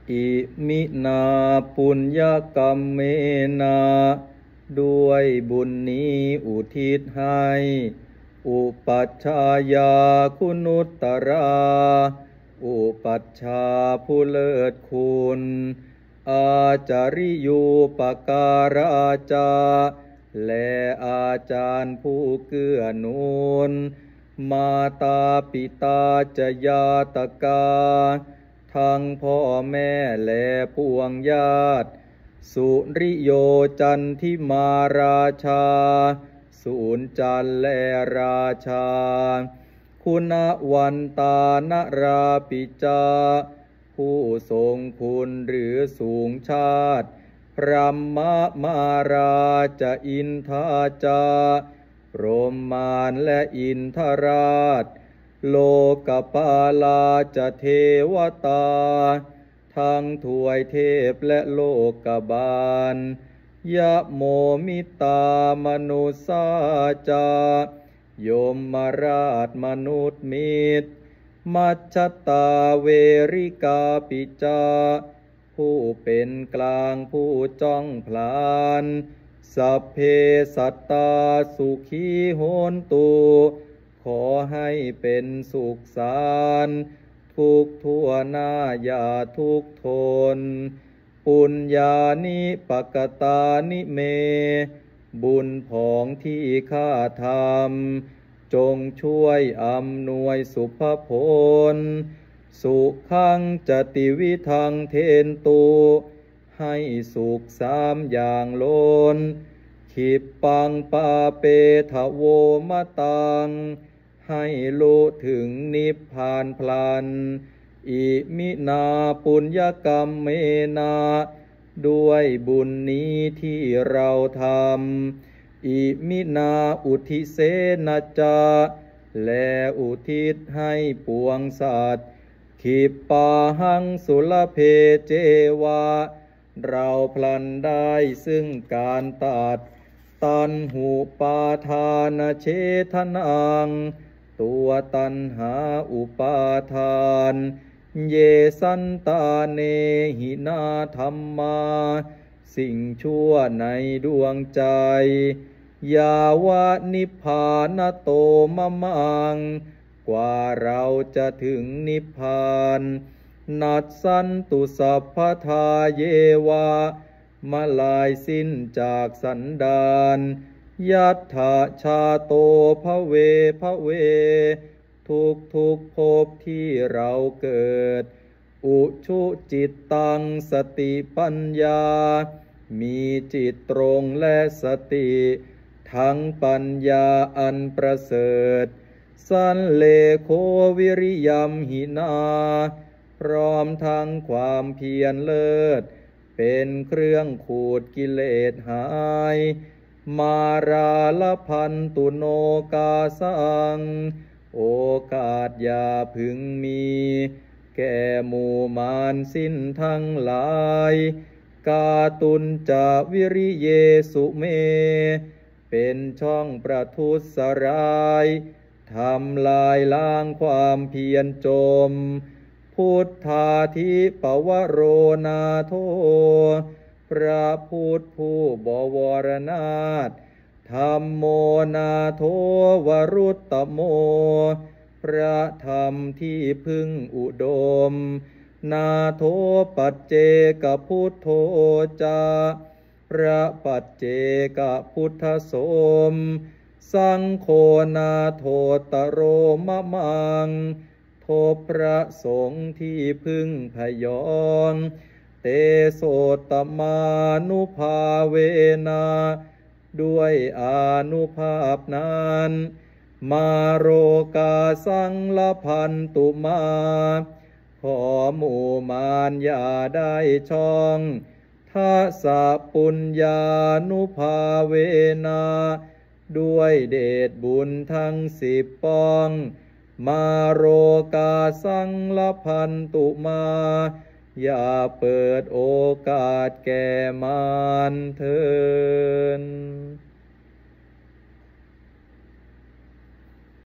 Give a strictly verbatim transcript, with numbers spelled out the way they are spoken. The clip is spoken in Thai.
อิมินาปุญญกรรมเมนาด้วยบุญนี้อุทิศให้อุปัชฌายาคุณุตตราอุปัชฌาย์ผู้เลิศคุณอาจาริยูปการาจาและอาจารย์ผู้เกื้อหนุนมาตาปิตาจยาตกาทั้งพ่อแม่และพวงญาติสุริโยจันทิมาราชาสูนจันและราชาคุณวันตานราปิจาผู้ทรงคุณหรือสูงชาติพรัมมมาราชอินทาจาพรหมานและอินทราชโลกปาลาจะเทวตาทั้งถวยเทพและโลกบาลยะโมมิตามนุสาจายมราชมนุษย์มิตรมัชฌตาเวริกาปิจาผู้เป็นกลางผู้จ้องพลานสัพเพสัตตาสุขีโหนตุขอให้เป็นสุขสารทุกทั่วหน้าอย่าทุกทนปุญญานิปกตานิเมบุญผองที่ข้าทำจงช่วยอำนวยสุภผลสุขังจติวิทังเทนตุให้สุขสามอย่างล้นขิปปังปาเปทะโวมะตังให้รู้ถึงนิพพานพลันอิมินาปุญญกรรมเมนาด้วยบุญนี้ที่เราทำอิมินาอุทิเสนจาและอุทิศให้ปวงสัตว์ขิปปาหังสุลเพเจวะเราพลันได้ซึ่งการตัดตันหูปาทานเชทนังตัวตัณหาอุปาทานเยสันตาเนหินาธรรมาสิ่งชั่วในดวงใจยาวะนิพพานโตมะมังกว่าเราจะถึงนิพพานนัสสันตุสัพพทาเยวะมาลายสิ้นจากสันดานยัตถาชาโตภเวภเวทุกทุกภพที่เราเกิดอุชุจิตตังสติปัญญามีจิตตรงและสติทั้งปัญญาอันประเสริฐสันเลโควิริยัมหินาพร้อมทั้งความเพียรเลิศเป็นเครื่องขูดกิเลสหายมาราลพันตุโนกาสังโอกาสอย่าพึงมีแก่หมู่มารสิ้นทั้งหลายกาตุนจาวิริเยสุเมเป็นช่องประทุษร้ายทำลายล้างความเพียรจมพุทธาธิปวโรนาโทพระพุทธผู้บวรนาถธัมโมนาโทวรุตตโมพระธรรมที่พึ่งอุดมนาโทปัจเจกพุทโธจาพระปัจเจกพุทธสมสังโฆนาโทตโรมะมังโทพระสงฆ์ที่พึ่งพยองเตโสตมานุภาเวนะด้วยอานุภาพนั้นมาโรกาสังละพันตุมาขอหมู่มารอย่าได้ช่องทัสสะปุญญานุภาเวนะด้วยเดชบุญทั้งสิบปองมาโรกาสังละพันตุมาอย่าเปิดโอกาสแก่มารเถิด